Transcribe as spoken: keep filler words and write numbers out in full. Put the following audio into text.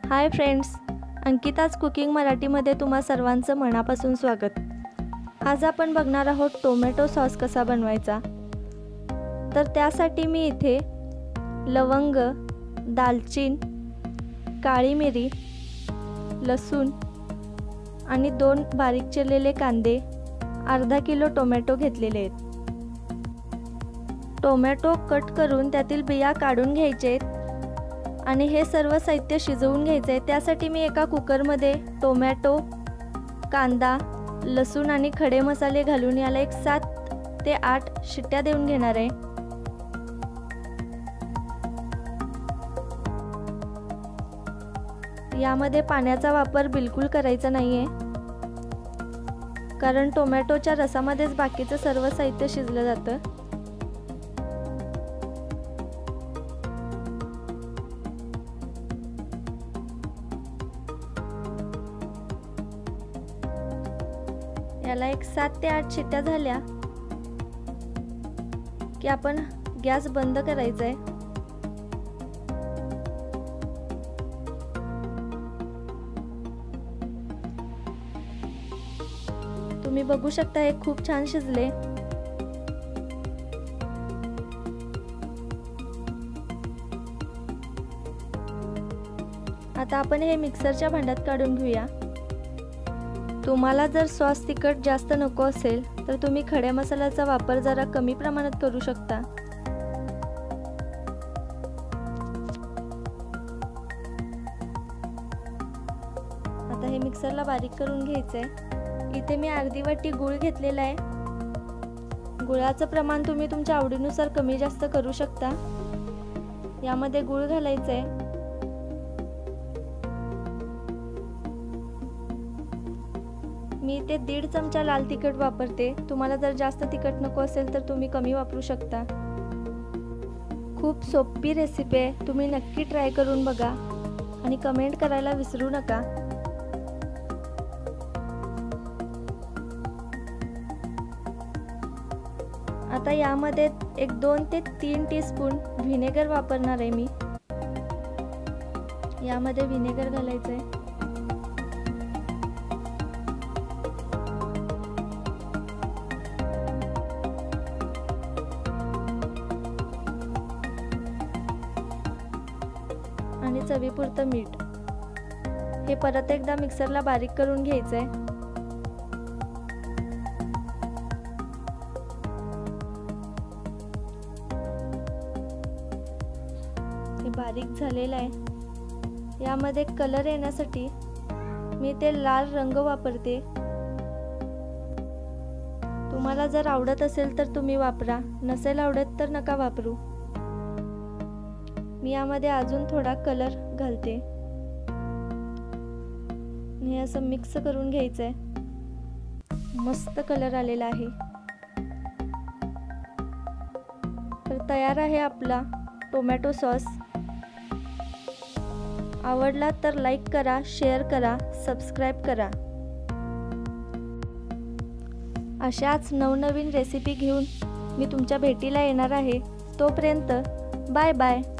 Hi friends, अंकिताज cooking मराठीमध्ये तुम्हा सर्वांचं मनापासून स्वागत। आज आपण बघणार आहोत टोमॅटो सॉस कसा बनवायचा। तर त्यासाठी मी इथे लवंग, दालचीन, काळी मिरी, लसूण आणि दोन बारीक चिरलेले कांदे, अर्धा किलो टोमॅटो घेतलेले आहेत। टोमॅटो कट करून त्यातील बिया काढून घ्यायचे आहेत आणि हे सर्व साहित्य शिजवून घ्यायचे आहे। त्यासाठी मी एका कुकरमध्ये टोमॅटो, कांदा, लसूण आणि खडे मसाले घालून याला एक सात ते आठ शिट्ट्या देऊन घेणार आहे। यामध्ये पाण्याचा वापर बिलकुल करायचा नाहीये, कारण टोमॅटोच्या रसामध्येच बाकीचं सर्व साहित्य शिजलं जातं। याला एक सात ते आठ शिट्ट्या झाल्या की आपण गॅस बंद करायचा आहे। तुम्ही बघू शकता हे खूप छान शिजले। आता आपण हे मिक्सरच्या भांड्यात काढून घेऊया। तुम्हाला जर सॉस तिखट जास्त नको असेल तर तुम्ही खडे मसाल्याचा वापर जरा कमी प्रमाणात करू शकता। आता हे मिक्सरला बारीक करून घ्यायचंय। इथे मी अर्धी वाटी गूळ घेतलेला आहे। गुळाचं प्रमाण तुम्ही तुमच्या आवडीनुसार कमी जास्त करू शकता। यामध्ये गूळ घालायचं आहे। मी इथे दीड चमचा लाल तिखट वापरते। तुम्हाला जर जास्त तिखट नको असेल तर तुम्ही कमी वापरू शकता। खूप सोपी रेसिपी आहे, तुम्ही नक्की ट्राय करून बघा आणि कमेंट करायला विसरू नका। आता यामध्ये एक दोन ते तीन टीस्पून व्हिनेगर वापरणार आहे मी। यामध्ये व्हिनेगर घालायचं आहे। आणि चवीपुरतं मीठ। हे परत एकदा मिक्सरला बारीक करून घ्यायचंय। हे बारीक झालेलं आहे। यामध्ये कलर येण्यासाठी मी ते लाल रंग वापरते। तुम्हाला जर आवडत असेल तर तुम्ही वापरा, नसेल आवडत तर नका वापरू। मी यामध्ये अजून थोडा कलर घालते। हे असं मिक्स करून घ्यायचंय। मस्त कलर आलेला आहे। तर तयार आहे आपला टोमॅटो सॉस। आवडला तर लाईक करा, शेअर करा, सबस्क्राईब करा। अशाच नवनवीन रेसिपी घेऊन मी तुमच्या भेटीला येणार आहे। तोपर्यंत बाय बाय।